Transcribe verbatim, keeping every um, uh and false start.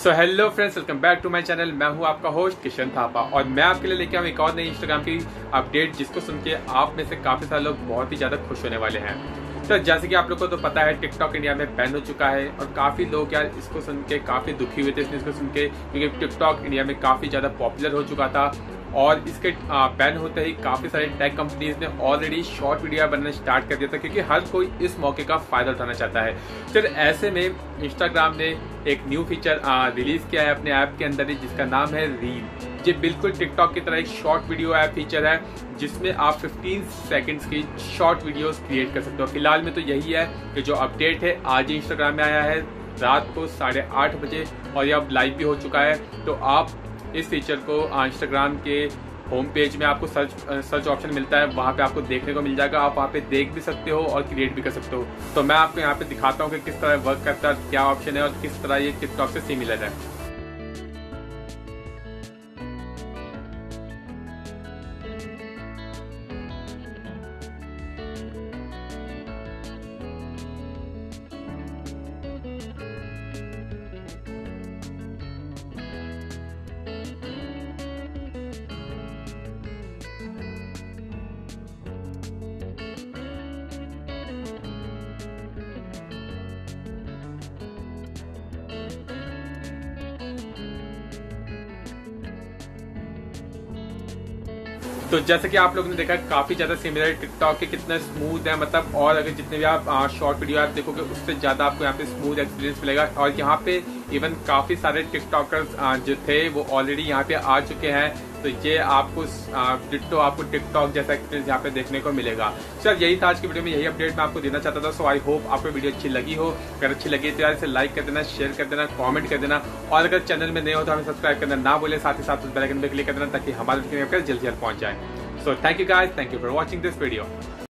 So hello friends, welcome back to my channel. मैं हूं आपका होस्ट किशन थापा और मैं आपके लिए लेके आऊँ एक और नई इंस्टाग्राम की अपडेट, जिसको सुन के आप में से काफी सारे लोग बहुत ही ज्यादा खुश होने वाले हैं। तो जैसे कि आप लोगों को तो पता है, टिकटॉक इंडिया में बैन हो चुका है और काफी लोग यार इसको सुन के काफी दुखी हुए थे इसको सुन के, क्योंकि टिकटॉक इंडिया में काफी ज्यादा पॉपुलर हो चुका था और इसके बैन होते ही काफी सारे टेक कंपनीज ने ऑलरेडी शॉर्ट वीडियो बनाना स्टार्ट कर दिया था, क्योंकि हर कोई इस मौके का फायदा उठाना चाहता है। फिर ऐसे में इंस्टाग्राम ने एक न्यू फीचर रिलीज किया है अपने ऐप के अंदर ही, जिसका नाम है रील। ये बिल्कुल टिकटॉक की तरह एक शॉर्ट वीडियो ऐप फीचर है, जिसमें आप पंद्रह सेकंड्स की शॉर्ट वीडियोस क्रिएट कर सकते हो। फिलहाल में तो यही है कि जो अपडेट है आज ही इंस्टाग्राम में आया है रात को साढ़े आठ बजे और ये अब लाइव भी हो चुका है। तो आप इस फीचर को इंस्टाग्राम के होम पेज में आपको सर्च सर्च ऑप्शन मिलता है, वहाँ पे आपको देखने को मिल जाएगा। आप वहाँ पे देख भी सकते हो और क्रिएट भी कर सकते हो। तो मैं आपको यहाँ पे दिखाता हूँ कि किस तरह वर्क करता है, क्या ऑप्शन है और किस तरह ये टिकटॉक से सिमिलर है। तो जैसे कि आप लोगों ने देखा, काफी ज्यादा सिमिलर टिकटॉक के, कितना स्मूथ है मतलब। और अगर जितने भी आप शॉर्ट वीडियो आप देखोगे उससे ज्यादा आपको यहाँ पे स्मूथ एक्सपीरियंस मिलेगा। और यहाँ पे इवन काफी सारे टिकटॉकर्स जो थे वो ऑलरेडी यहाँ पे आ चुके हैं। तो ये आपको डिट्टो आपको टिकटॉक जैसा एक्सपीरियंस यहाँ पे देखने को मिलेगा। सर यही था आज की वीडियो में, यही अपडेट मैं आपको देना चाहता था। सो आई होप आपको वीडियो अच्छी लगी हो। अगर अच्छी लगी तो यार इसे लाइक कर देना, शेयर कर देना, कमेंट कर देना और अगर चैनल में नए हो तो हमें सब्सक्राइब करना ना भूले। साथ ही साथ उस बेल आइकन पे क्लिक कर देना ताकि हमारे जल्द जल्द पहुंच जाए। So thank you guys, thank you for watching this video.